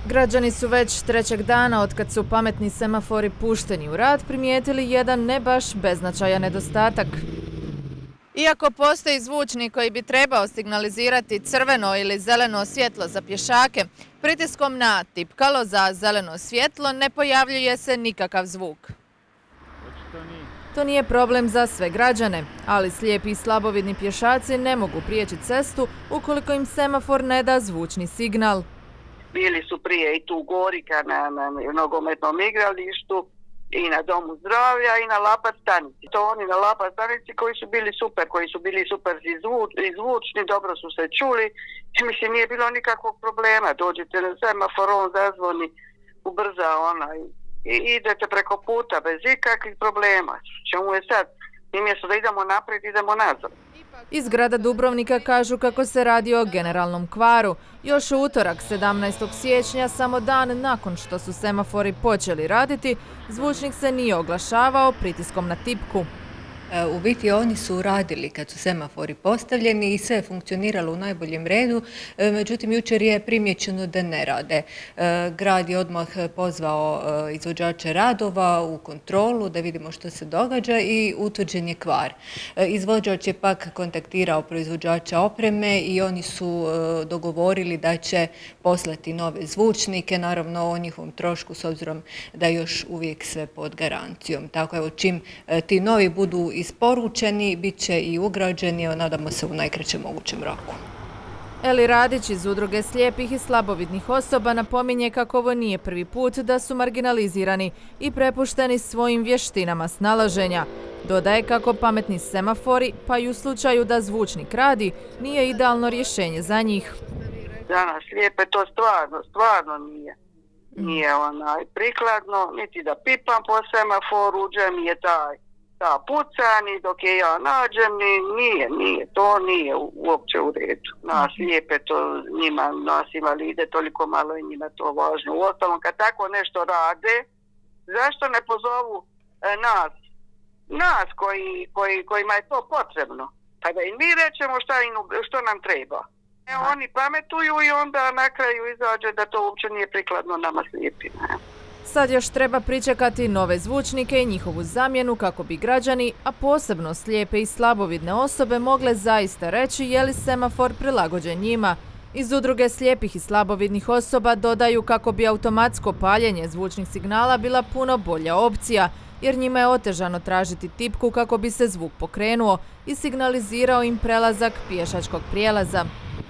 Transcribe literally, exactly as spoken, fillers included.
Građani su već trećeg dana otkad su pametni semafori pušteni u rad primijetili jedan ne baš beznačajan nedostatak. Iako postoji zvučnik koji bi trebao signalizirati crveno ili zeleno svjetlo za pješake, pritiskom na tipkalo za zeleno svjetlo ne pojavljuje se nikakav zvuk. To nije problem za sve građane, ali slijepi i slabovidni pješaci ne mogu prijeći cestu ukoliko im semafor ne da zvučni signal. Bili su prije i tu u Gorika na, na nogometnom igralištu i na Domu zdravlja i na Lapac stanici. To oni na Lapac stanici koji su bili super, koji su bili super i zvučni, dobro su se čuli i mislim nije bilo nikakvog problema. Dođete na semafor, on zazvoni, ubrza onaj i idete preko puta bez ikakvih problema. Čemu je sad? I mjesto da idemo naprijed, idemo nazad. Iz grada Dubrovnika kažu kako se radi o generalnom kvaru. Još u utorak, sedamnaestog siječnja, samo dan nakon što su semafori počeli raditi, zvučnik se nije oglašavao pritiskom na tipku. U biti oni su radili kad su semafori postavljeni i sve je funkcioniralo u najboljem redu, međutim jučer je primjećeno da ne rade. Grad je odmah pozvao izvođače radova u kontrolu da vidimo što se događa i utvrđen je kvar. Izvođač je pak kontaktirao proizvođača opreme i oni su dogovorili da će poslati nove zvučnike, naravno o njihovom trošku s obzirom da je još uvijek sve pod garancijom. Tako evo, čim ti novi budu isporučeni, bit će i ugrađeni, nadamo se u najkraćem mogućem roku. Eli Radić iz Udruge slijepih i slabovidnih osoba napominje kako ovo nije prvi put da su marginalizirani i prepušteni svojim vještinama snalaženja. Dodaje kako pametni semafori, pa i u slučaju da zvučnik radi, nije idealno rješenje za njih. Za nas slijepe to stvarno, stvarno nije. Nije onaj prikladno, niti da pipam po semaforu, gdje mi je taj ta pucani, dok je ja nađem, nije, nije, to nije uopće u redu. Nas lijepe, to njima, nas invalide, toliko malo je njima to važno. Uostalom, kad tako nešto rade, zašto ne pozovu e, nas, nas koji, koji, kojima je to potrebno? Pa da i mi rećemo šta, im, što nam treba. E, oni pametuju i onda na kraju izađe da to uopće nije prikladno nama slijepima. Sad još treba pričekati nove zvučnike i njihovu zamjenu kako bi građani, a posebno slijepe i slabovidne osobe, mogle zaista reći je li semafor prilagođen njima. Iz Udruge slijepih i slabovidnih osoba dodaju kako bi automatsko paljenje zvučnih signala bila puno bolja opcija, jer njima je otežano tražiti tipku kako bi se zvuk pokrenuo i signalizirao im prelazak pješačkog prijelaza.